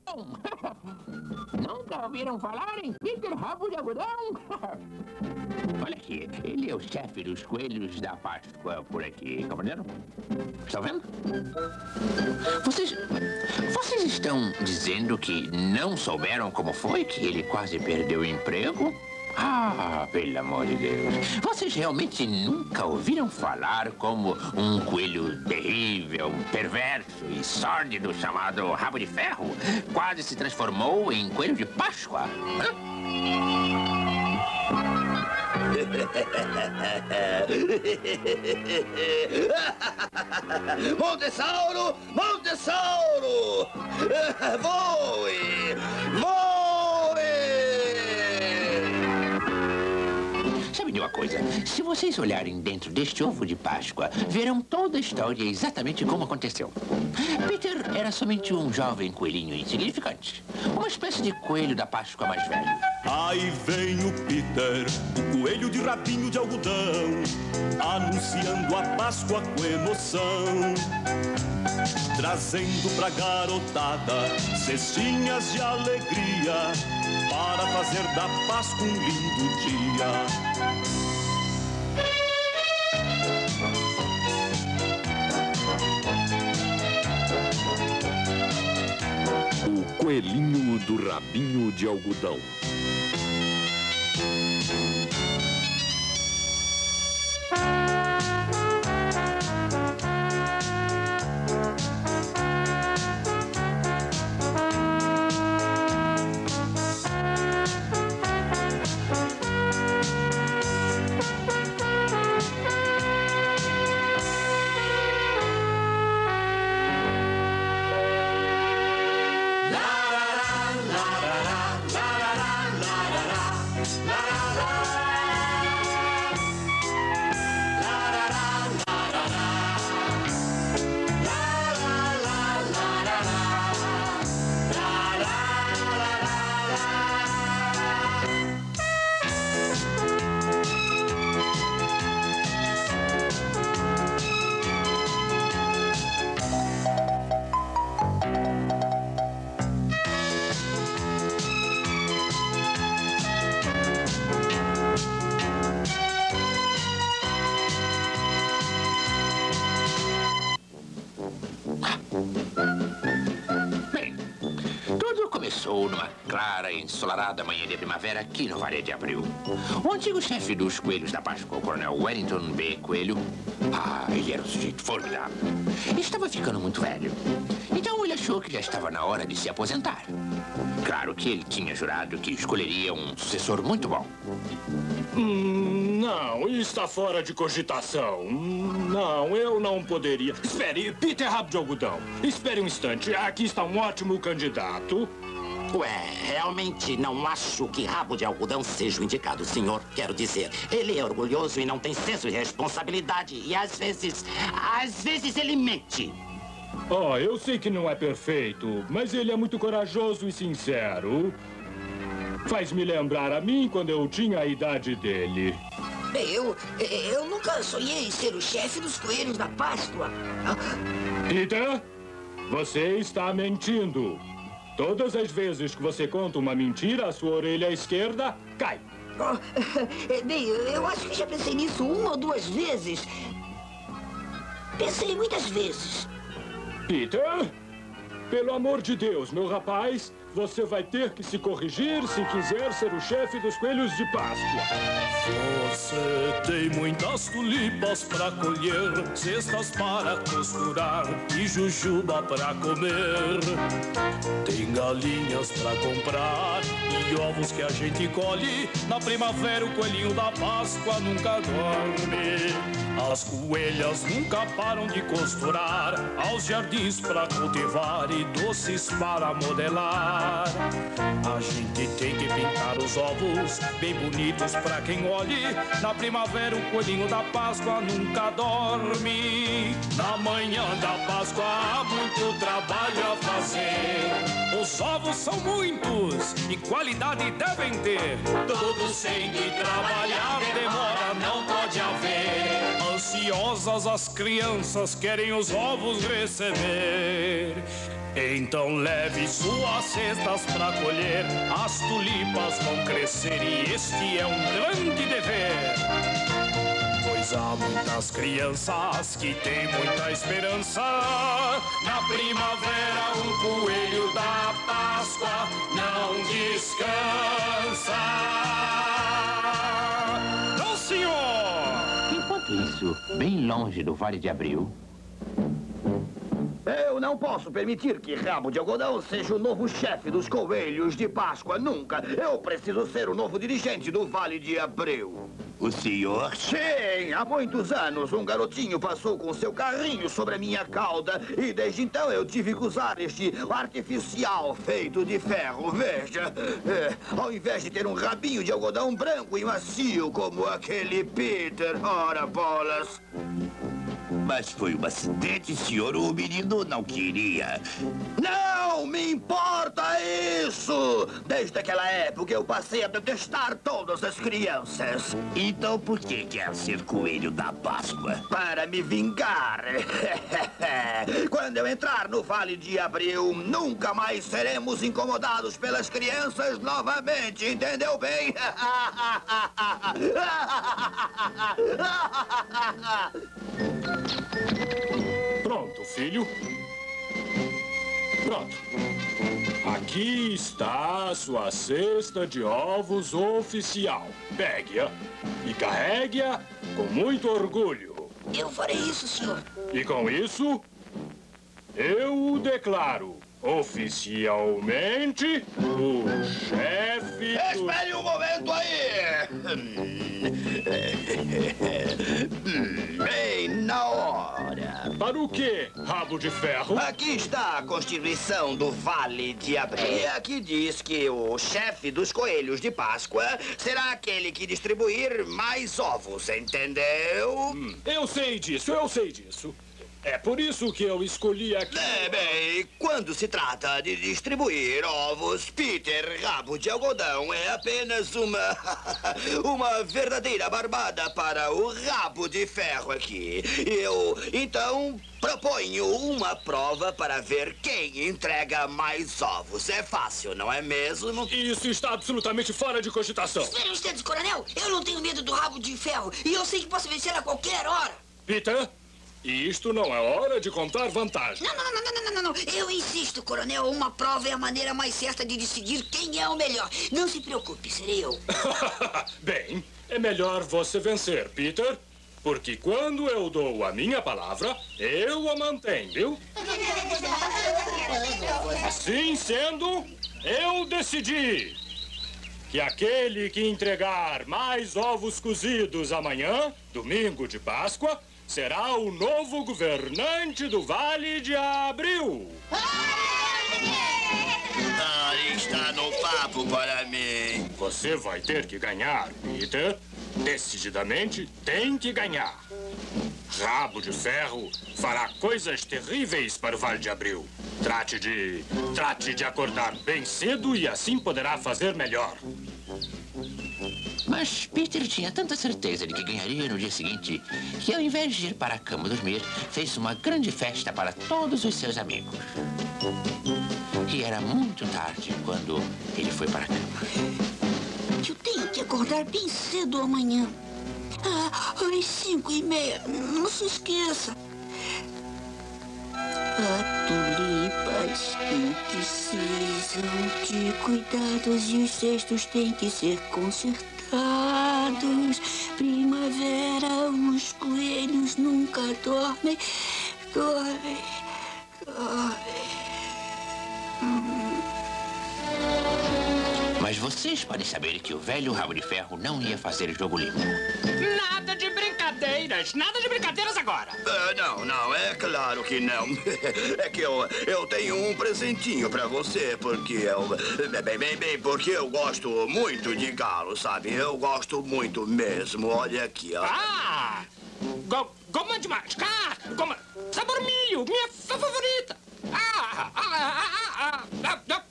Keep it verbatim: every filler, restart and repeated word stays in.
Nunca ouviram falar em Peter Rabo de Algodão? Olha aqui, ele é o chefe dos coelhos da Páscoa por aqui, compreenderam? Estão vendo? Vocês... Vocês estão dizendo que não souberam como foi que ele quase perdeu o emprego? Ah, pelo amor de Deus. Vocês realmente nunca ouviram falar como um coelho terrível, perverso e sórdido chamado Rabo de Ferro quase se transformou em coelho de Páscoa? Hã? Montessauro! Montessauro! Voe! Voe! Sabe de uma coisa? Se vocês olharem dentro deste ovo de Páscoa, verão toda a história exatamente como aconteceu. Peter era somente um jovem coelhinho insignificante. Uma espécie de coelho da Páscoa mais velho. Aí vem o Peter, o coelho de rabinho de algodão, anunciando a Páscoa com emoção, trazendo pra garotada cestinhas de alegria para fazer da Páscoa um lindo dia. O coelhinho do rabinho de algodão. Começou numa clara e ensolarada manhã de primavera aqui no Vale de Abril. O antigo chefe dos coelhos da Páscoa, o coronel Wellington B. Coelho, ah, ele era um sujeito formidável. Estava ficando muito velho. Então ele achou que já estava na hora de se aposentar. Claro que ele tinha jurado que escolheria um sucessor muito bom. Hum, não, está fora de cogitação. Não, eu não poderia. Espere, Peter Rabo de Algodão. Espere um instante. Aqui está um ótimo candidato. Ué, realmente não acho que Rabo de Algodão seja o indicado, senhor. Quero dizer, ele é orgulhoso e não tem senso de responsabilidade. E às vezes, às vezes ele mente. Oh, eu sei que não é perfeito, mas ele é muito corajoso e sincero. Faz-me lembrar a mim quando eu tinha a idade dele. Bem, eu, eu nunca sonhei em ser o chefe dos coelhos da Páscoa. Peter, você está mentindo. Todas as vezes que você conta uma mentira, a sua orelha esquerda cai. Oh, bem, eu acho que já pensei nisso uma ou duas vezes. Pensei muitas vezes. Peter, pelo amor de Deus, meu rapaz, você vai ter que se corrigir se quiser ser o chefe dos coelhos de Páscoa. Você tem muitas tulipas pra colher, cestas para costurar e jujuba pra comer. Tem galinhas pra comprar e ovos que a gente colhe. Na primavera o coelhinho da Páscoa nunca dorme. As coelhas nunca param de costurar, aos jardins pra cultivar e doces para modelar. A gente tem que pintar os ovos bem bonitos pra quem olhe. Na primavera o coelhinho da Páscoa nunca dorme. Na manhã da Páscoa há muito trabalho a fazer. Os ovos são muitos e qualidade devem ter. Todos têm que trabalhar, demora não pode haver. Ansiosas as crianças querem os ovos receber. Então leve suas cestas pra colher, as tulipas vão crescer e este é um grande dever. Pois há muitas crianças que têm muita esperança. Na primavera um coelho da Páscoa não descansa. Não, senhor! Enquanto isso, bem longe do Vale de Abril... Eu não posso permitir que Rabo de Algodão seja o novo chefe dos Coelhos de Páscoa, nunca. Eu preciso ser o novo dirigente do Vale de Abril. O senhor? Sim, há muitos anos um garotinho passou com seu carrinho sobre a minha cauda e desde então eu tive que usar este artificial feito de ferro. Veja, é, ao invés de ter um rabinho de algodão branco e macio como aquele Peter, ora bolas. Mas foi um acidente, senhor. O menino não queria. Não me importa isso! Desde aquela época eu passei a detestar todas as crianças. Então por que quer ser coelho da Páscoa? Para me vingar. Quando eu entrar no Vale de Abril, nunca mais seremos incomodados pelas crianças novamente, entendeu bem? Pronto, filho. Pronto. Aqui está a sua cesta de ovos oficial. Pegue-a e carregue-a com muito orgulho. Eu farei isso, senhor. E com isso, eu o declaro oficialmente o chefe do... Espere um momento aí! Bem na hora. Para o quê, rabo de ferro? Aqui está a Constituição do Vale de Abril. E aqui diz que o chefe dos Coelhos de Páscoa será aquele que distribuir mais ovos, entendeu? Hum, eu sei disso, eu sei disso. É por isso que eu escolhi aqui... É, bem, quando se trata de distribuir ovos, Peter Rabo de Algodão é apenas uma... uma verdadeira barbada para o rabo de ferro aqui. Eu, então, proponho uma prova para ver quem entrega mais ovos. É fácil, não é mesmo? Isso está absolutamente fora de cogitação. Espere um instante, coronel. Eu não tenho medo do rabo de ferro e eu sei que posso vencer a qualquer hora. Peter... E isto não é hora de contar vantagem. Não, não, não, não, não, não, não. Eu insisto, coronel. Uma prova é a maneira mais certa de decidir quem é o melhor. Não se preocupe, serei eu. Bem, é melhor você vencer, Peter. Porque quando eu dou a minha palavra, eu a mantenho, viu? Assim sendo, eu decidi que aquele que entregar mais ovos cozidos amanhã, domingo de Páscoa, será o novo governante do Vale de Abril. Ah, está no papo para mim. Você vai ter que ganhar, Peter. Decididamente tem que ganhar. Rabo de Ferro fará coisas terríveis para o Vale de Abril. Trate de... trate de acordar bem cedo e assim poderá fazer melhor. Mas Peter tinha tanta certeza de que ganharia no dia seguinte que, ao invés de ir para a cama dormir, fez uma grande festa para todos os seus amigos. E era muito tarde quando ele foi para a cama. Eu tenho que acordar bem cedo amanhã. Ah, às cinco e meia. Não se esqueça. Há tulipas que precisam de cuidados e os cestos têm que ser consertados. Primavera, os coelhos nunca dormem. Dormem, dormem. Hum. Mas vocês podem saber que o velho Rabo de Ferro não ia fazer jogo limpo. Nada de brincadeiras. Nada de brincadeiras agora. Uh, não, não, é claro que não. É que eu, eu tenho um presentinho pra você, porque eu... Bem, bem, bem, porque eu gosto muito de galo, sabe? Eu gosto muito mesmo. Olha aqui, ó. Ah! Go, goma de mascar! Goma... Sabor milho! Minha favorita! Ah! Ah! Ah! Ah! Ah! Ah!